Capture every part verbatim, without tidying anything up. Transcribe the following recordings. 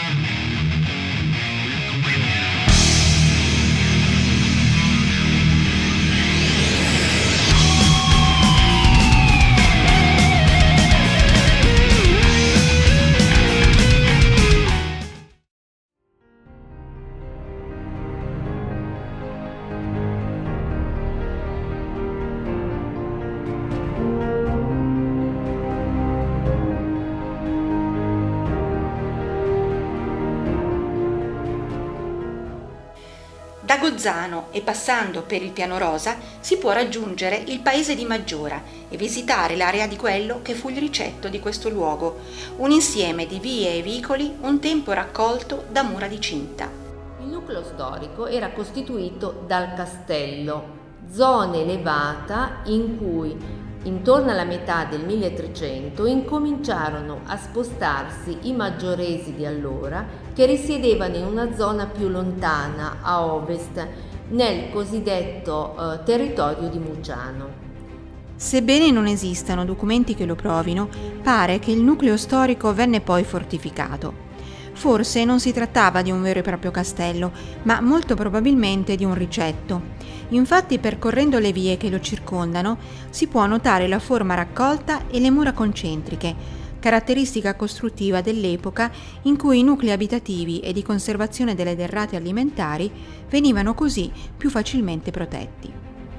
Da Gozzano e passando per il Piano Rosa si può raggiungere il paese di Maggiora e visitare l'area di quello che fu il ricetto di questo luogo, un insieme di vie e vicoli un tempo raccolto da mura di cinta. Il nucleo storico era costituito dal castello, zona elevata in cui intorno alla metà del milletrecento incominciarono a spostarsi i maggioresi di allora che risiedevano in una zona più lontana a ovest nel cosiddetto eh, territorio di Muciano. Sebbene non esistano documenti che lo provino, pare che il nucleo storico venne poi fortificato. Forse non si trattava di un vero e proprio castello, ma molto probabilmente di un ricetto. Infatti, percorrendo le vie che lo circondano, si può notare la forma raccolta e le mura concentriche, caratteristica costruttiva dell'epoca in cui i nuclei abitativi e di conservazione delle derrate alimentari venivano così più facilmente protetti.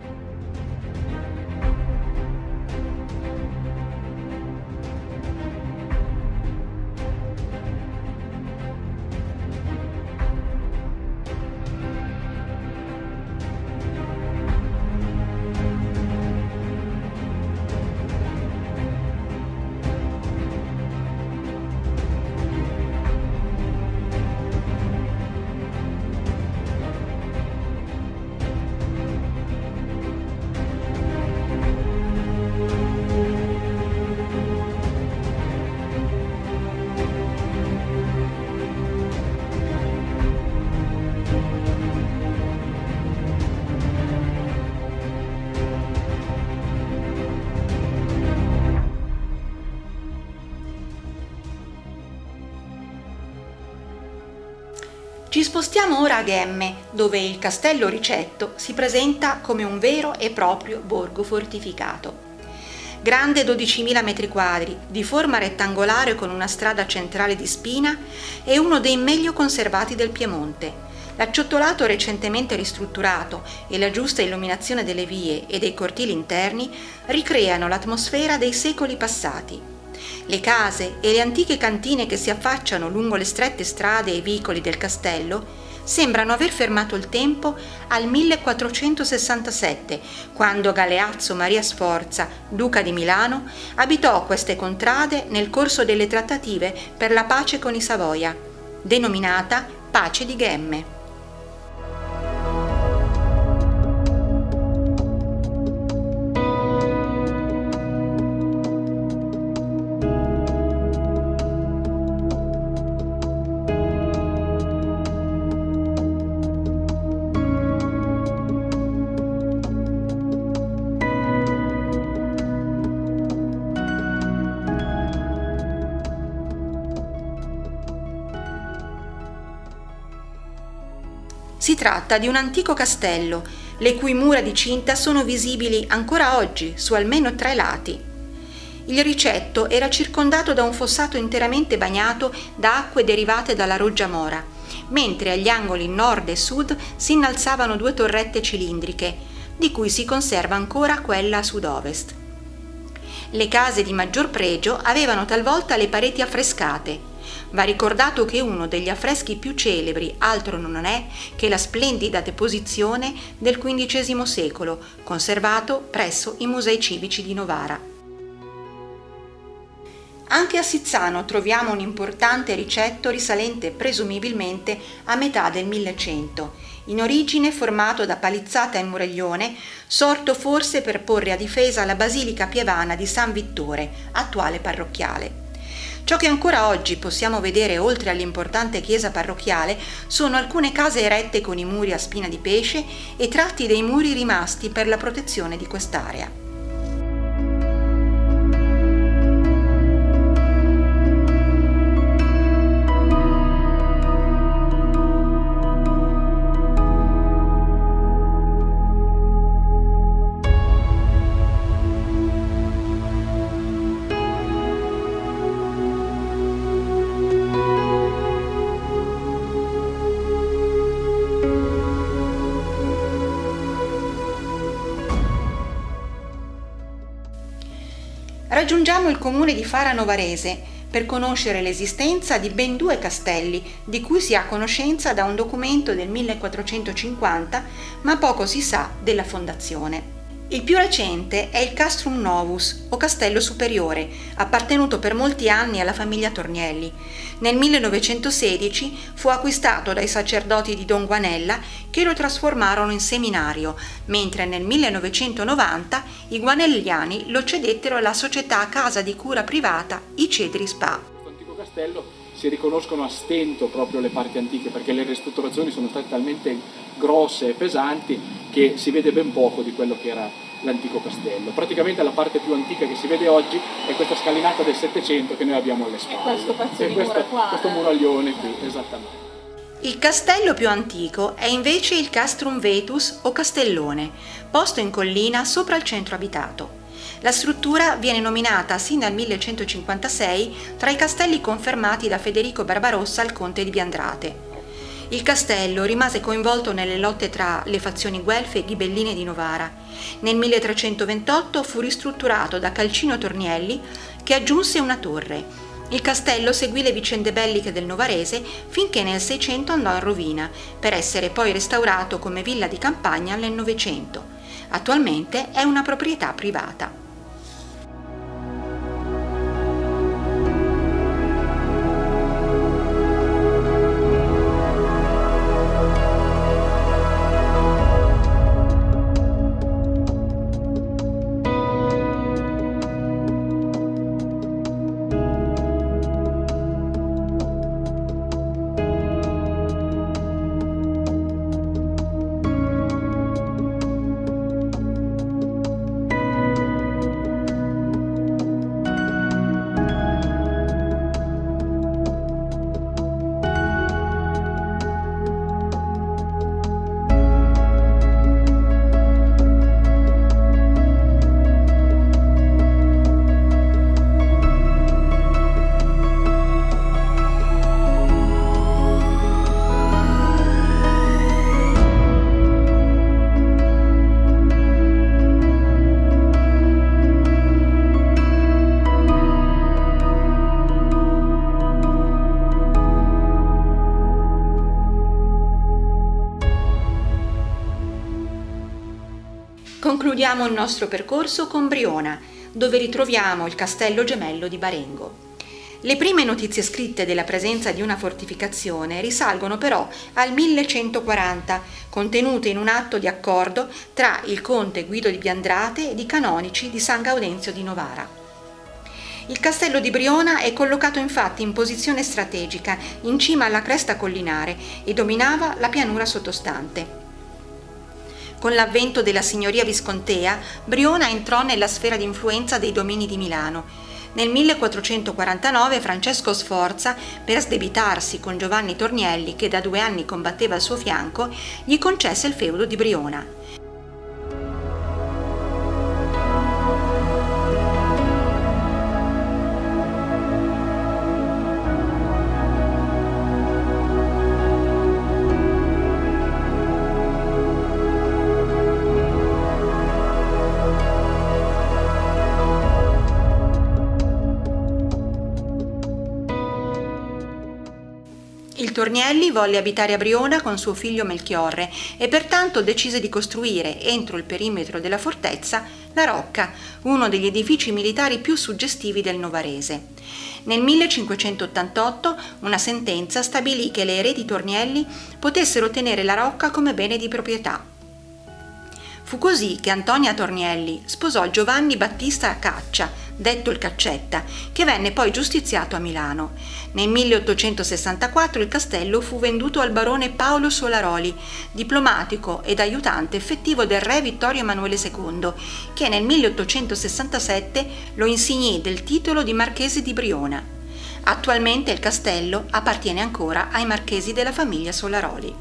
Ci spostiamo ora a Ghemme, dove il castello Ricetto si presenta come un vero e proprio borgo fortificato. Grande dodicimila metri quadri, di forma rettangolare con una strada centrale di spina, è uno dei meglio conservati del Piemonte. L'acciottolato recentemente ristrutturato e la giusta illuminazione delle vie e dei cortili interni ricreano l'atmosfera dei secoli passati. Le case e le antiche cantine che si affacciano lungo le strette strade e vicoli del castello sembrano aver fermato il tempo al millequattrocentosessantasette, quando Galeazzo Maria Sforza, duca di Milano, abitò queste contrade nel corso delle trattative per la pace con i Savoia, denominata Pace di Ghemme. Si tratta di un antico castello, le cui mura di cinta sono visibili ancora oggi su almeno tre lati. Il Ricetto era circondato da un fossato interamente bagnato da acque derivate dalla Roggia Mora, mentre agli angoli nord e sud si innalzavano due torrette cilindriche, di cui si conserva ancora quella a sud-ovest. Le case di maggior pregio avevano talvolta le pareti affrescate. Va ricordato che uno degli affreschi più celebri altro non è che la splendida deposizione del quindicesimo secolo, conservato presso i Musei Civici di Novara. Anche a Sizzano troviamo un importante ricetto risalente presumibilmente a metà del millecento, in origine formato da palizzata e muraglione, sorto forse per porre a difesa la basilica pievana di San Vittore, attuale parrocchiale. Ciò che ancora oggi possiamo vedere oltre all'importante chiesa parrocchiale sono alcune case erette con i muri a spina di pesce e tratti dei muri rimasti per la protezione di quest'area. raggiungiamo il comune di Fara Novarese per conoscere l'esistenza di ben due castelli, di cui si ha conoscenza da un documento del millequattrocentocinquanta, ma poco si sa della fondazione. Il più recente è il Castrum Novus, o Castello Superiore, appartenuto per molti anni alla famiglia Tornielli. Nel millenovecentosedici fu acquistato dai sacerdoti di Don Guanella, che lo trasformarono in seminario, mentre nel millenovecentonovanta i guanelliani lo cedettero alla società casa di cura privata I Cedri Spa. Questo antico castello si riconoscono a stento proprio le parti antiche, perché le ristrutturazioni sono state talmente grosse e pesanti che si vede ben poco di quello che era l'antico castello. Praticamente la parte più antica che si vede oggi è questa scalinata del Settecento che noi abbiamo alle spalle. E questo pezzo e di questo, muro qua. questo muraglione qui, esattamente. Il castello più antico è invece il Castrum Vetus o Castellone, posto in collina sopra il centro abitato. La struttura viene nominata sin dal millecentocinquantasei tra i castelli confermati da Federico Barbarossa al conte di Biandrate. Il castello rimase coinvolto nelle lotte tra le fazioni guelfe e ghibelline di Novara. Nel milletrecentoventotto fu ristrutturato da Calcino Tornielli, che aggiunse una torre. Il castello seguì le vicende belliche del Novarese finché nel Seicento andò in rovina, per essere poi restaurato come villa di campagna nel Novecento. Attualmente è una proprietà privata. Concludiamo il nostro percorso con Briona, dove ritroviamo il castello gemello di Barengo. Le prime notizie scritte della presenza di una fortificazione risalgono però al millecentoquaranta, contenute in un atto di accordo tra il conte Guido di Biandrate ed i canonici di San Gaudenzio di Novara. Il castello di Briona è collocato infatti in posizione strategica, in cima alla cresta collinare, e dominava la pianura sottostante. Con l'avvento della signoria viscontea, Briona entrò nella sfera di influenza dei domini di Milano. Nel millequattrocentoquarantanove Francesco Sforza, per sdebitarsi con Giovanni Tornielli, che da due anni combatteva al suo fianco, gli concesse il feudo di Briona. Il Tornielli volle abitare a Briona con suo figlio Melchiorre e pertanto decise di costruire, entro il perimetro della fortezza, la Rocca, uno degli edifici militari più suggestivi del Novarese. Nel millecinquecentottantotto una sentenza stabilì che le eredi Tornielli potessero tenere la Rocca come bene di proprietà. Fu così che Antonia Tornielli sposò Giovanni Battista Caccia, detto il Caccetta, che venne poi giustiziato a Milano. Nel milleottocentosessantaquattro il castello fu venduto al barone Paolo Solaroli, diplomatico ed aiutante effettivo del re Vittorio Emanuele secondo, che nel milleottocentosessantasette lo insignì del titolo di Marchese di Briona. Attualmente il castello appartiene ancora ai marchesi della famiglia Solaroli.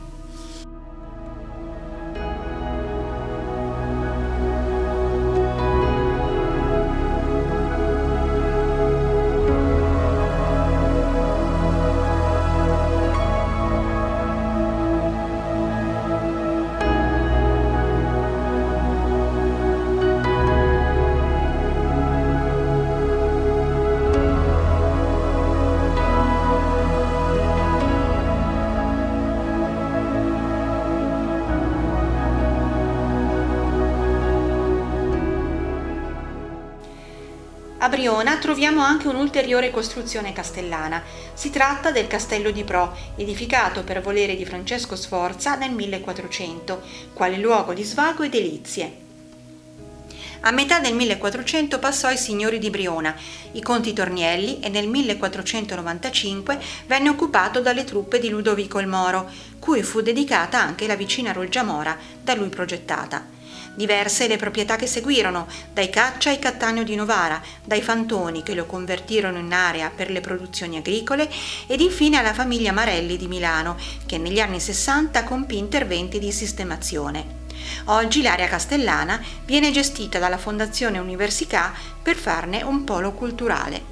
Briona troviamo anche un'ulteriore costruzione castellana. Si tratta del Castello di Pro, edificato per volere di Francesco Sforza nel millequattrocento, quale luogo di svago e delizie. A metà del millequattrocento passò ai signori di Briona, i conti Tornielli, e nel millequattrocentonovantacinque venne occupato dalle truppe di Ludovico il Moro, cui fu dedicata anche la vicina Roggiamora da lui progettata. Diverse le proprietà che seguirono, dai Caccia ai Cattaneo di Novara, dai Fantoni che lo convertirono in area per le produzioni agricole ed infine alla famiglia Marelli di Milano, che negli anni sessanta compì interventi di sistemazione. Oggi l'area castellana viene gestita dalla Fondazione Università per farne un polo culturale.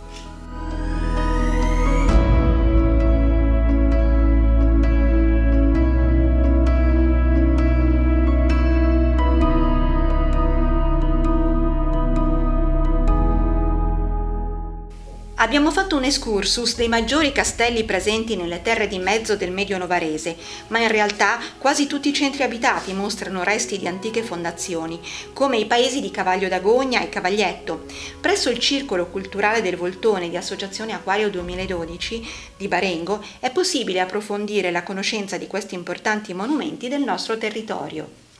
Abbiamo fatto un excursus dei maggiori castelli presenti nelle terre di mezzo del Medio Novarese, ma in realtà quasi tutti i centri abitati mostrano resti di antiche fondazioni, come i paesi di Cavaglio d'Agogna e Cavaglietto. Presso il Circolo Culturale del Voltone di Associazione Acquario duemiladodici di Barengo è possibile approfondire la conoscenza di questi importanti monumenti del nostro territorio.